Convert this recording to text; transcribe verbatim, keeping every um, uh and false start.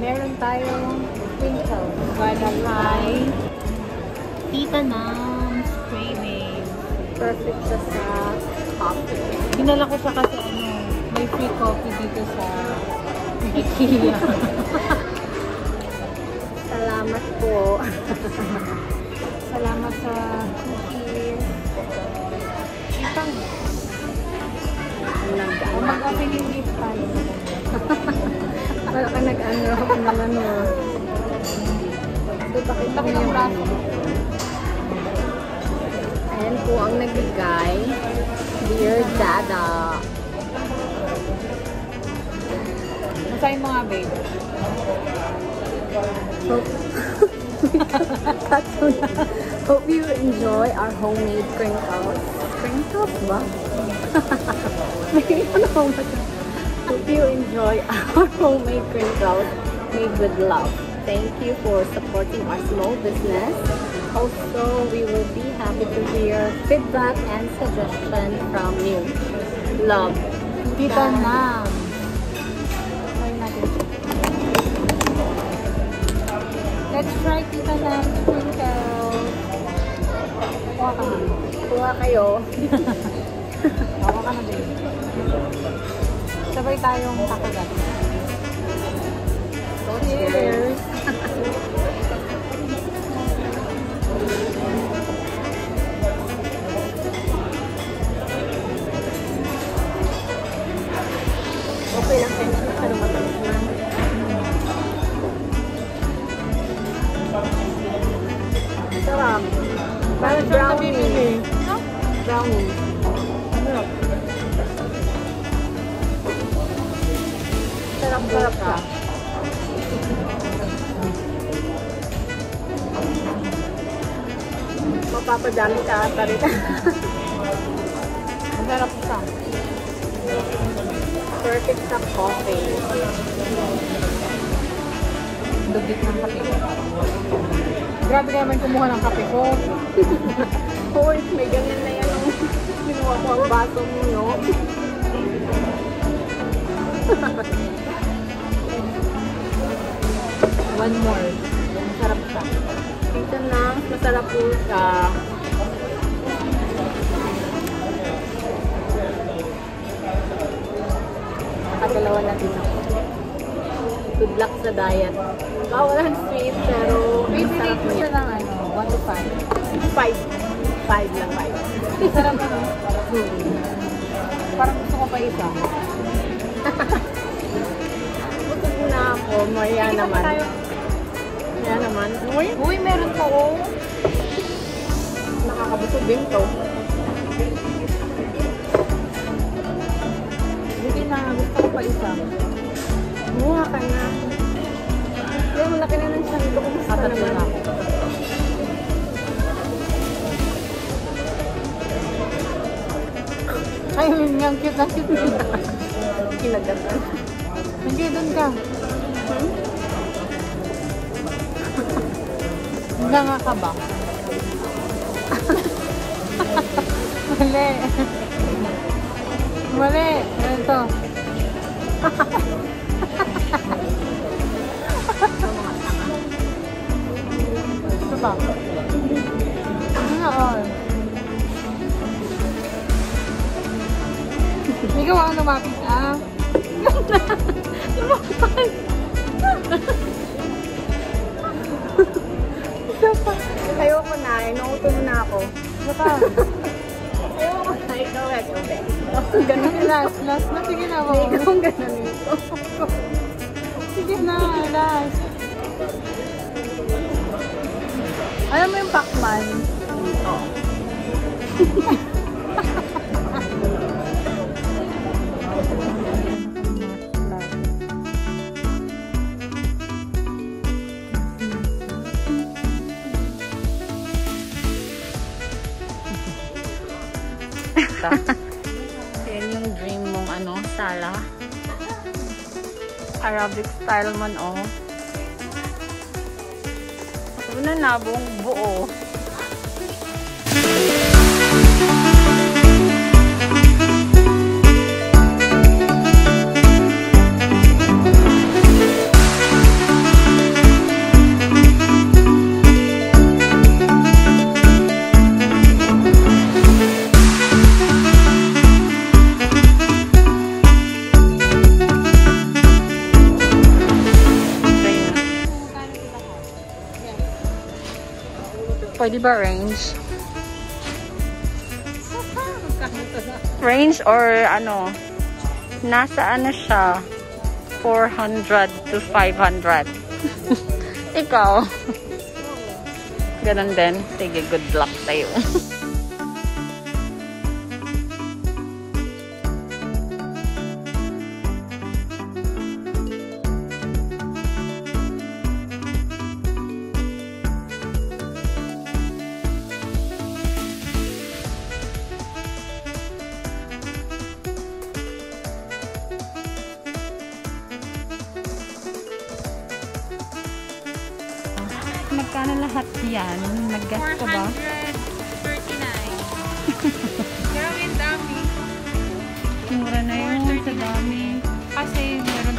meron tayong twinkle. Hi. Tita Nam's craving. Perfect siya sa coffee. Dinala ko siya kasi ano, may free coffee dito sa Ikea. Salamat po. Salamat sa cookies. Itang Kung mag-opening gift tayo. wala ka nag-ano ako naman mo. So, pakita ko yung braso. Ayan po ang nagbigay. Dear Dada. Masahin mo nga, babe. Hope, Hope you enjoy our homemade crinkles. Crinkles ba? Hope you enjoy our homemade crinkles made with love. Thank you for supporting our small business. Also, we will be happy to hear feedback and suggestions from you. Love. Tita Nam. Let's try Tita Nam's crinkles. Kuha ka na. Kuha kayo. Kuha ka na, babe. Sabay tayong kakagat. So, cheers. Okay lang kayo. Pero matalis na. Sarap. Parang brownie. Brownie. Sarap-sarap ka. Mapapadami ka ata rin. Masarap siya. Perfect sa coffee. Dugit ng kape ko. Grabe naman kumuha ng kape ko. Hoy, may ganyan na yan ang kinuha ko ang baso mo, no? One more. Masarap siya. Dito na, masarap po siya. Nakadalawa na din ako. Good luck sa diet. Bawalan sweet, pero Masarap siya ng ano, one to five. five. five lang, five. Masarap ano? Parang gusto ko pa isa. Butog na ako. Maya naman. Maya naman. Uy, Uy, meron po oh. nakakabusog din to. Hindi na, gusto ko pa isa. Buha ka na. Kaya malaki na ng siya. Kumusta Tatatlo naman? na ako. Ay, ang cute, ang cute. Kinagatan. Nandiyo doon ka. Hmm? Hanggang ka ba? Mali. Mali. Ito. Ito ba? Ano na all? Ikaw ang lumapit, ah. Lumapit. Ayoko na. Inuuto mo na ako. Baka. Ayoko na. Ikaw at okay. Ganun yung last. Last na. Sige na ako. Ikaw ang ganun nito. Sige na. Last. Alam mo yung Pac-Man? Oo. Yan yung dream mong ano, sala. Arabic style man, oh. Ito na nabong buo. Pwede ba range? Range or ano? Nasa ano siya? four hundred to five hundred. Ikaw? Ganun din. Sige, good luck tayo. Magkano lahat yan? Nag-guess ko ba? four hundred thirty-nine. Grabe, ang dami. Mura na yun sa dami. Kasi meron